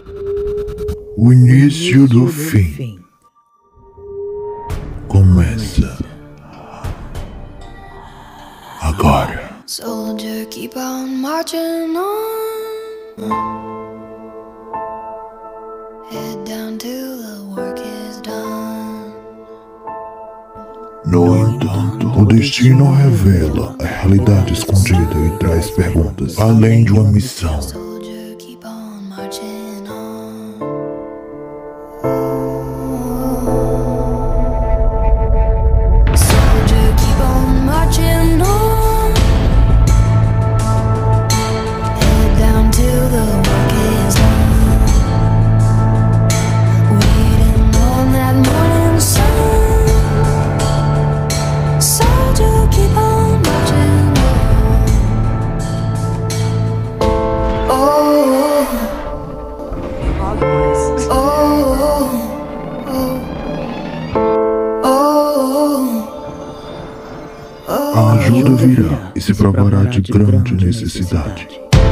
O início do fim começa agora. Soldier, keep on marching on. Head down till the work is done. No entanto, o destino revela a realidade escondida e traz perguntas além de uma missão. Soldier, keep on marching on. Soldier, keep on marching on. Head down till the work is done. Waiting on that morning sun. Soldier, keep on marching on. Oh, A ajuda virá e se provará de grande necessidade.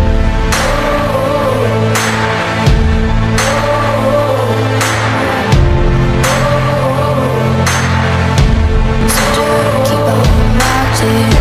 soldier, keep on marching.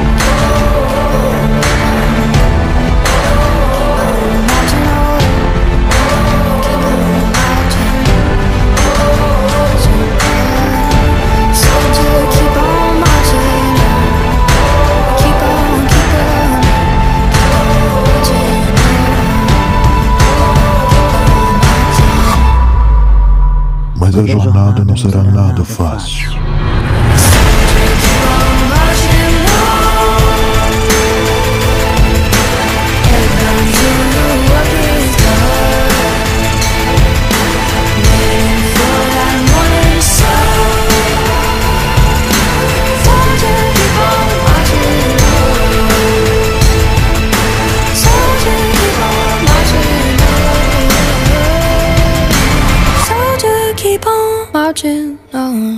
Mas a jornada não será nada fácil. Keep on marching on.